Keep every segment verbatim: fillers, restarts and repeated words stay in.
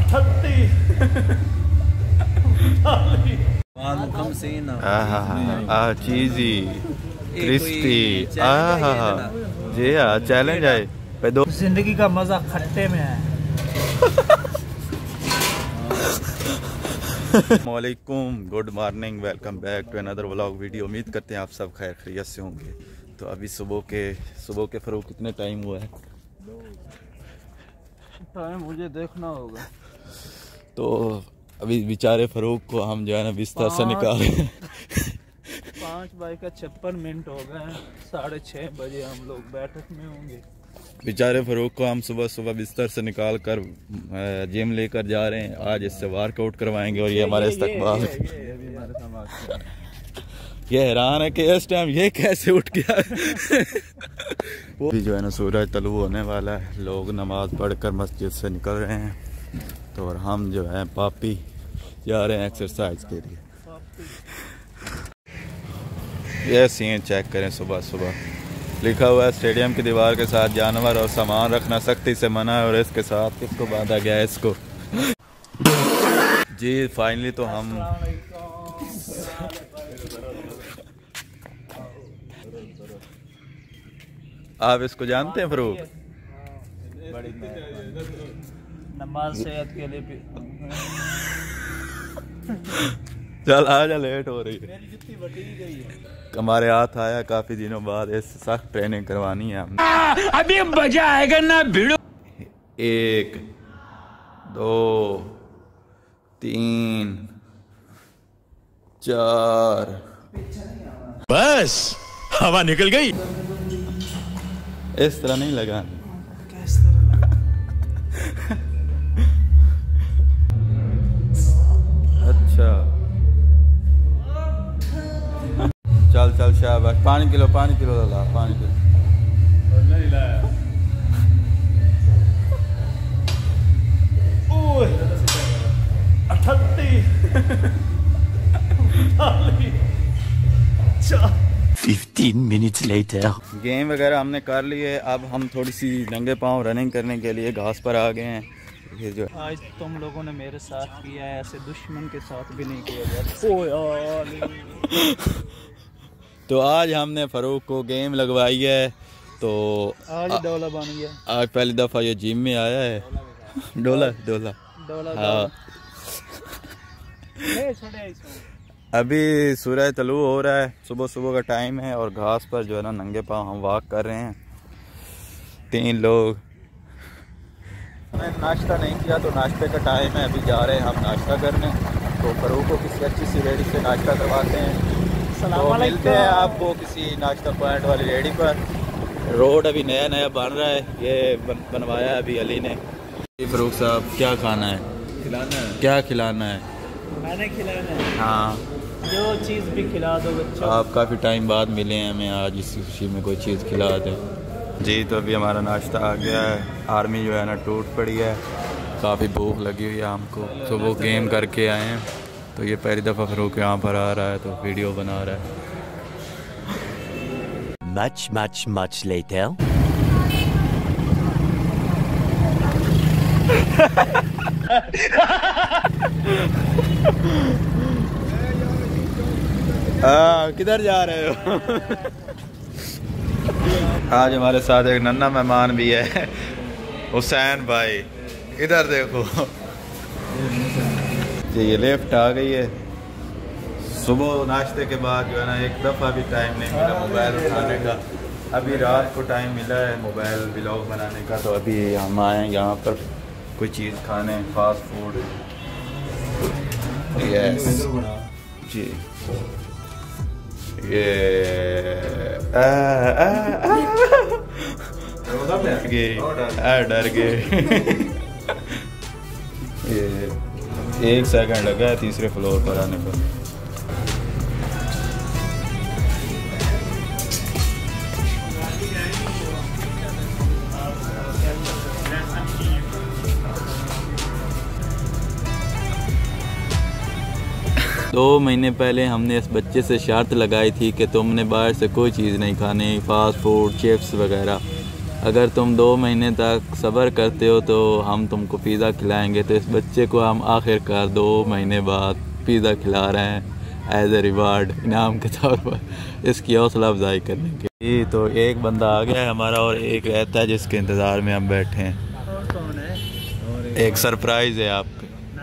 चीजी crispy जी हाँ challenge है पे दो जिंदगी का मजा खट्टे में है। वालेकुम good morning welcome back to another vlog video. उम्मीद करते हैं आप सब खैर खैरियत से होंगे। तो अभी सुबह के सुबह के फरोग कितने टाइम हुआ है टाइम मुझे देखना होगा। तो अभी बेचारे फरूक को हम जो है ना बिस्तर से निकाले पाँच बाई का छप्पन मिनट हो गए हैं। साढ़े छः बजे हम लोग बैठक में होंगे। बेचारे फरूक को हम सुबह सुबह बिस्तर से निकाल कर जिम लेकर जा रहे हैं। आज इससे वर्कआउट करवाएंगे और ये हमारे इस्तकबाल ये हैरान है कि इस टाइम ये कैसे उठ गया वो भी जो है ना सूरज तलू होने वाला है। लोग नमाज पढ़कर मस्जिद से निकल रहे हैं तो और हम जो है पापी जा रहे हैं एक्सरसाइज के लिए। यह सीन चेक करें सुबह सुबह लिखा हुआ है स्टेडियम की दीवार के साथ जानवर और सामान रखना सख्ती से मना है और इसके साथ किसको बांधा गया है इसको। जी फाइनली तो हम आप इसको जानते हैं फरूक? नमाज सेहत के लिए भी चल आजा लेट हो रही है। हमारे हाथ आया काफी दिनों बाद इससे सख्त ट्रेनिंग करवानी है हमने। अभी मजा आएगा ना भिड़ो। एक दो तीन चार बस हवा निकल गई। इस तरह नहीं लगा किस तरह लगा? अच्छा चल चल शाबाश। पानी किलो पानी किलो ला पानी किलो नहीं लाया। फिफ्टीन मिनट्स लेटर गेम वगैरह हमने कर ली है। अब हम थोड़ी सी नंगे पाँव रनिंग करने के लिए घास पर आ गए हैं। ये जो आज तुम लोगों ने मेरे साथ किया है ऐसे दुश्मन के साथ भी नहीं किया। ओ यार तो आज हमने फरूक को गेम लगवाई है। तो आज डोला बन गया। आज पहली दफा ये जिम में आया है। डोला डोला डोला हाँ। अभी सूरज तलू हो रहा है सुबह सुबह का टाइम है और घास पर जो है ना नंगे पाँव हम वॉक कर रहे हैं तीन लोग। हमने नाश्ता नहीं किया तो नाश्ते का टाइम है। अभी जा रहे हैं हम नाश्ता करने। तो फरूक को किसी अच्छी सी रेडी से नाश्ता करवाते हैं। तो मिलते हैं आपको किसी नाश्ता पॉइंट वाली रेडी पर। रोड अभी नया नया बन रहा है। ये बन, बनवाया है अभी अली ने। फरूक साहब क्या खाना है? खिलाना है। क्या खिलाना है? मैंने खिलाना है। हाँ जो चीज़ भी खिला दो बच्चों। आप काफ़ी टाइम बाद मिले हैं हमें। आज इस खुशी में कोई चीज़ खिला दे। जी तो अभी हमारा नाश्ता आ गया है। आर्मी जो है ना टूट पड़ी है। काफ़ी भूख लगी हुई है हमको। तो वो गेम करके आए हैं तो ये पहली दफ़ा फरूक यहाँ पर आ रहा है तो वीडियो बना रहा है। Much, much, much later. हाँ किधर जा रहे हो? आज हमारे साथ एक नन्हा मेहमान भी है हुसैन भाई। इधर देखो ये लिफ्ट आ गई है। सुबह नाश्ते के बाद जो है ना एक दफ़ा भी टाइम नहीं मिला मोबाइल उठाने का। अभी रात को टाइम मिला है मोबाइल व्लॉग बनाने का। तो अभी हम आए यहाँ पर कोई चीज़ खाने फास्ट फूड। यस जी ये आ, आ, आ, आ, डर गए ये एक सेकंड लगा है तीसरे फ्लोर पर आने पर। दो महीने पहले हमने इस बच्चे से शर्त लगाई थी कि तुमने बाहर से कोई चीज़ नहीं खानी, फास्ट फूड चिप्स वगैरह। अगर तुम दो महीने तक सब्र करते हो तो हम तुमको पिज़्ज़ा खिलाएंगे। तो इस बच्चे को हम आखिरकार दो महीने बाद पिज़्ज़ा खिला रहे हैं एज ए रिवार्ड, इनाम के तौर पर, इसकी हौसला अफजाई करने के लिए। तो एक बंदा आ गया है हमारा और एक रहता है जिसके इंतज़ार में हम बैठे हैं। और कौन है? एक सरप्राइज़ है आपको।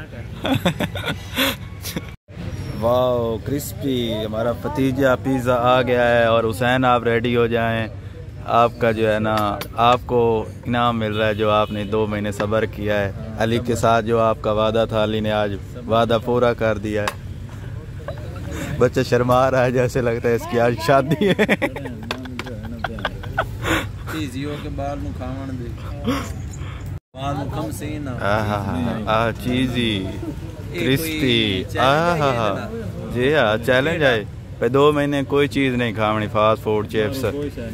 वाह, क्रिस्पी हमारा भतीजा पिज़्ज़ा आ गया है। और हुसैन आप रेडी हो जाएं, आपका जो है ना आपको इनाम मिल रहा है जो आपने दो महीने सब्र किया है। अली के साथ जो आपका वादा था, अली ने आज वादा पूरा कर दिया है। बच्चा शर्मा रहा है, जैसे लगता है इसकी आज शादी है। चीज़ी क्रिस्पी जी हाँ, चैलेंज है भाई। दो महीने कोई चीज़ नहीं खावनी, फास्ट फूड चिप्स।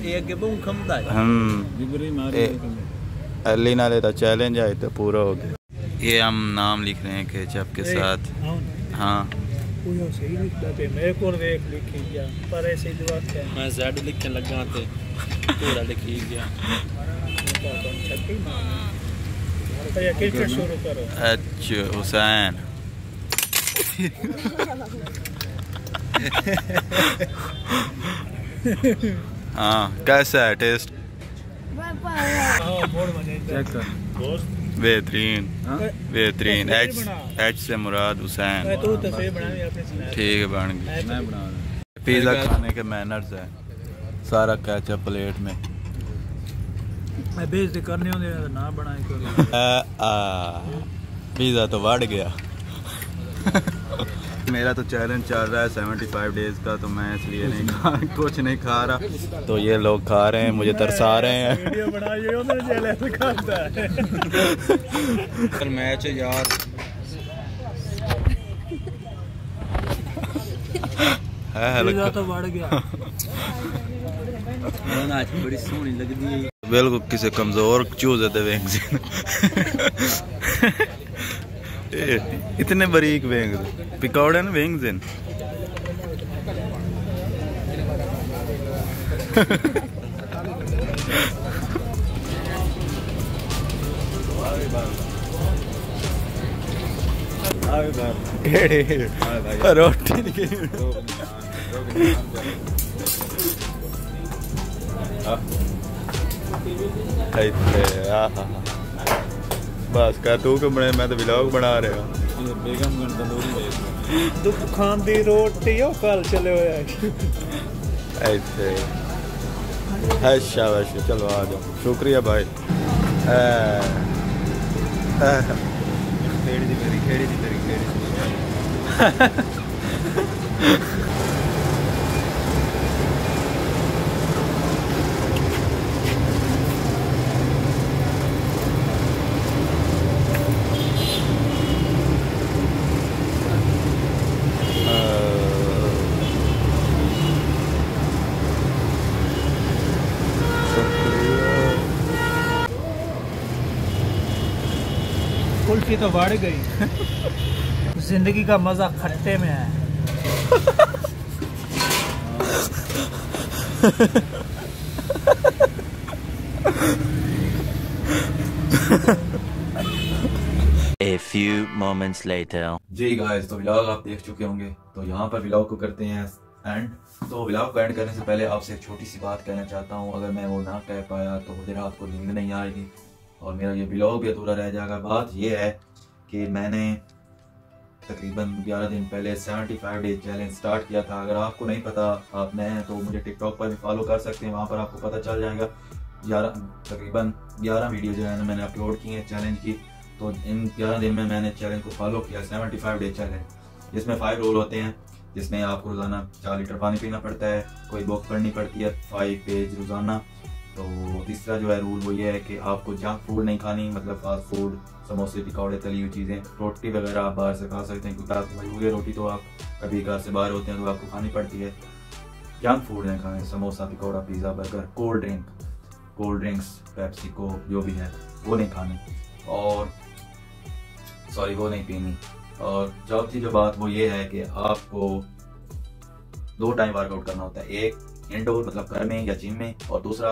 हम अली ना लेता चैलेंज आए तो पूरा हो गया। ये हम नाम लिख रहे हैं केचप के साथ। हाँ मेरे को देख लिखी गया पर ऐसे मैं ज़ेड लिखने लगा थे पूरा लिखी गया। क्रिकेट शुरू करो। अच्छा हुसैन हाँ, कैसा है टेस्ट? बेहतरीन बेहतरीन। एच एच से मुराद हुसैन। ठीक है, बन गया। पिज़्ज़ा खाने के मैनर्स है, सारा केचप प्लेट में। मैं बेइज्जती करने होंगे ना बनाए करो। पिज़्ज़ा तो बढ़ गया। मेरा तो चैलेंज चल रहा है पचहत्तर डेज का, तो मैं इसलिए नहीं खा कुछ नहीं खा रहा। तो ये लोग खा रहे हैं, मुझे तरसा रहे हैं। वीडियो बनाइए, उन्होंने चैलेंज करता है। मैच है यार। पिज़्ज़ा तो बढ़ गया। आज बड़ी सोहनी लगदी है। बिल्कुल किसी कमजोर चूजे थे वेंग इतने बारीक वेंग पिकौड़े ना वेंग जिन। रोटी बस का तू क्यों बने, मैं तो व्लॉग बना रहा। दुख खान दी रोटी हो कल चले हो ऐसे है। शाबाश, चलो आ जाओ। शुक्रिया भाई। खेड़ी दी मेरी खेड़ी दी मेरी खेड़ी कुल्फी तो बढ़ गई। जिंदगी का मजा खट्टे में है। A few moments later. जी गाइस, तो व्लॉग आप देख चुके होंगे, तो यहाँ पर व्लॉग को करते हैं एंड। तो व्लॉग को एंड करने से पहले आपसे एक छोटी सी बात कहना चाहता हूँ। अगर मैं वो ना कह पाया तो मुझे रात को नींद नहीं आएगी और मेरा ये व्लॉग भी अधूरा रह जाएगा। बात ये है कि मैंने तकरीबन ग्यारह दिन पहले पचहत्तर डे चैलेंज स्टार्ट किया था। अगर आपको नहीं पता, आप नए हैं, तो मुझे टिकटॉक पर भी फॉलो कर सकते हैं, वहाँ पर आपको पता चल जाएगा। ग्यारह तकरीबन ग्यारह वीडियो जो है ना मैंने अपलोड की हैं चैलेंज की। तो इन ग्यारह दिन में मैंने चैलेंज को फॉलो किया, पचहत्तर डे चैलेंज, जिसमें फाइव रोल होते हैं, जिसमें आपको रोज़ाना चार लीटर पानी पीना पड़ता है, कोई बुक पढ़नी पड़ती है फाइव पेज रोज़ाना। तो तीसरा जो है रूल वो ये है कि आपको जंक फूड नहीं खानी, मतलब फास्ट फूड, समोसे, पकौड़े, तली हुई चीज़ें, रोटी वगैरह आप बाहर से खा सकते हैं क्योंकि आपको मजबूरी रोटी तो आप कभी घर से बाहर होते हैं तो आपको खानी पड़ती है। जंक फूड नहीं खाएं, samosa, pakora, pizza, burger, cold drink, cold drinks, Pepsi, Coke जो भी है वो नहीं खानी, और सॉरी वो नहीं पीनी। और चौथी जो बात वो ये है कि आपको दो टाइम वर्कआउट करना होता है, एक इंडोर मतलब घर में या जिम में, और दूसरा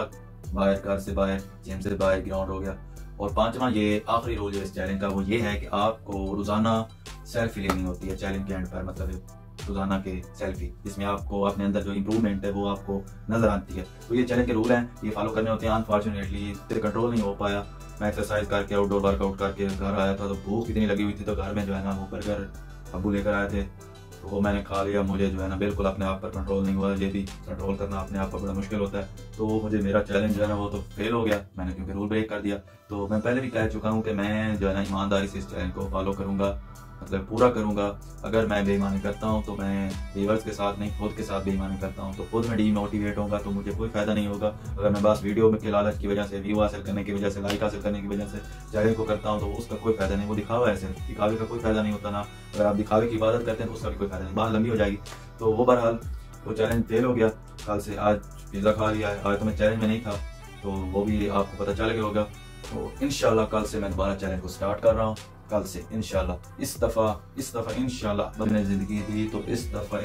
बाहर घर से बाहर, जिम से बाहर, ग्राउंड हो गया। और पांचवा ये आखिरी रूल जो इस चैलेंज का वो ये है कि आपको रोजाना सेल्फी लेनी होती है चैलेंज के एंड पर, मतलब रोजाना के सेल्फी जिसमें आपको अपने अंदर जो इम्प्रूवमेंट है वो आपको नजर आती है। तो ये चैलेंज के रूल हैं, ये फॉलो करने होते हैं। अनफॉर्चुनेटली इससे कंट्रोल नहीं हो पाया। मैं एक्सरसाइज करके आउटडोर वर्कआउट करके घर आया था तो भूख इतनी लगी हुई थी, तो घर में जो है ना वो बर्गर अबू लेकर आए थे, तो वो मैंने खा लिया। मुझे जो है ना बिल्कुल अपने आप पर कंट्रोल नहीं हुआ। ये भी कंट्रोल करना अपने आप पर बड़ा मुश्किल होता है। तो मुझे मेरा चैलेंज जो है ना वो तो फेल हो गया मैंने, क्योंकि रूल ब्रेक कर दिया। तो मैं पहले भी कह चुका हूँ कि मैं जो है ना ईमानदारी से इस चैलेंज को फॉलो करूँगा, मतलब पूरा करूँगा। अगर मैं बेईमानी करता हूँ तो मैं व्यूअर्स के साथ नहीं, खुद के साथ बेईमानी करता हूँ तो खुद में डीमोटिवेट होगा, तो मुझे कोई फायदा नहीं होगा। अगर मैं बस वीडियो में के लालच की वजह से, व्यू हासिल करने की वजह से, लाइक हासिल करने की वजह से चैलेंज को करता हूँ तो उसका कोई फायदा नहीं। वो दिखावा है, सिर्फ दिखावे का कोई फायदा नहीं होता ना। अगर आप दिखावे की इबादत करते हैं तो उसका भी कोई फायदा नहीं, बात लंबी हो जाएगी। तो वो बहरहाल वो चैलेंज फेल हो गया। कल से आज पिज़्ज़ा खा लिया है, आज तो मैं चैलेंज में नहीं था, तो वो भी आपको पता चल गया होगा। तो इंशाल्लाह कल से मैं दोबारा चैलेंज को स्टार्ट कर रहा हूँ। कल से इंशाल्लाह इस दफ़ा इस दफ़ा इंशाल्लाह मैंने ज़िंदगी दी, तो इस दफ़ा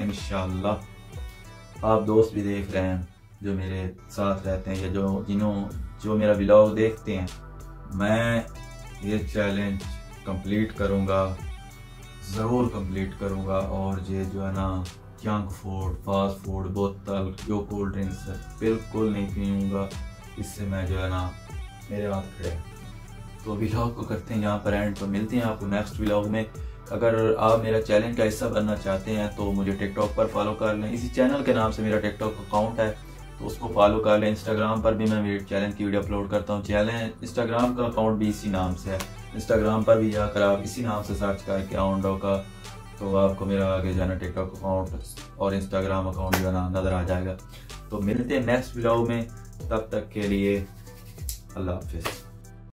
इंशाल्लाह आप दोस्त भी देख रहे हैं जो मेरे साथ रहते हैं या जो जिन्हों जो मेरा व्लॉग देखते हैं, मैं ये चैलेंज कंप्लीट करूँगा, ज़रूर कंप्लीट करूँगा। और ये जो है ना जंक फूड, फास्ट फूड, बोतल, जो कोल्ड ड्रिंक्स है बिल्कुल नहीं पीऊँगा। इससे मैं जो है ना मेरे हाथ खड़े। तो व्लॉग को करते हैं यहाँ पर एंड, तो मिलते हैं आपको नेक्स्ट व्लॉग में। अगर आप मेरा चैलेंज का हिस्सा बनना चाहते हैं तो मुझे टिकटॉक पर फॉलो कर लें, इसी चैनल के नाम से मेरा टिकटॉक अकाउंट है, तो उसको फॉलो कर लें। इंस्टाग्राम पर भी मैं मेरे चैलेंज की वीडियो अपलोड करता हूँ। चैलेंज इंस्टाग्राम का अकाउंट भी इसी नाम से है। इंस्टाग्राम पर भी जाकर आप इसी नाम से सर्च करके आउंडो का, तो आपको मेरा आगे जाना टिकटॉक अकाउंट और इंस्टाग्राम अकाउंट जो है ना नज़र आ जाएगा। तो मिलते हैं नेक्स्ट व्लॉग में, तब तक के लिए अल्लाह हाफिज़।